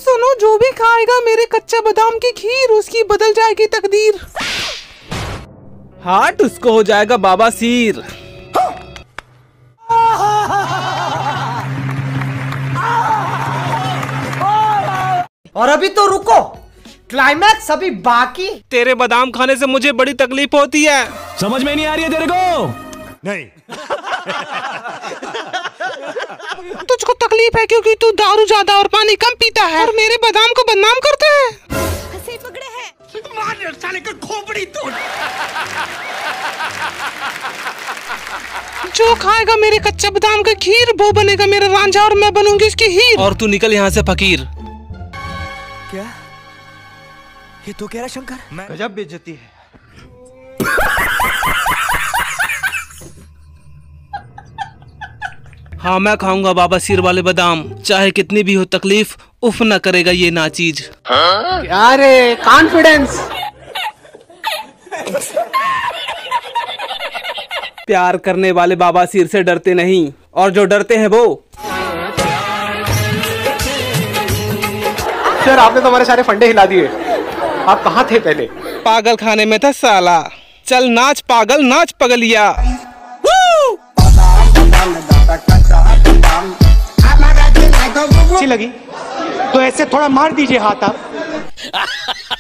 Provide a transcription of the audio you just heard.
सुनो, जो भी खाएगा मेरे कच्चा बादाम की खीर, उसकी बदल जाएगी तकदीर। हाट उसको हो जाएगा बाबा सीर। और अभी तो रुको, क्लाइमैक्स अभी बाकी। तेरे बादाम खाने से मुझे बड़ी तकलीफ होती है। समझ में नहीं आ रही है तेरे को? नहीं। तुझको तकलीफ है क्योंकि तू दारू ज्यादा और पानी कम पीता है, और मेरे बादाम को बदनाम करता है। हंसी पकड़े हैं। मार साले का खोपड़ी तोड़। जो खाएगा मेरे कच्चा बादाम का खीर, वो बनेगा मेरा रांझा और मैं बनूंगी इसकी हीर। और तू निकल यहाँ से फकीर। क्या ये तो कह रहा शंकर? गजब बेइज्जती है। हाँ मैं खाऊंगा बाबा सीर वाले बादाम, चाहे कितनी भी हो तकलीफ, उफ न करेगा ये नाचीज। क्या रे कॉन्फिडेंस। प्यार करने वाले बाबा सीर से डरते नहीं, और जो डरते हैं वो। सर आपने तो हमारे सारे फंडे हिला दिए। आप कहाँ थे पहले? पागल खाने में था साला। चल नाच पागल, नाच पगलिया। अच्छी लगी तो ऐसे थोड़ा मार दीजिए हाथ आप।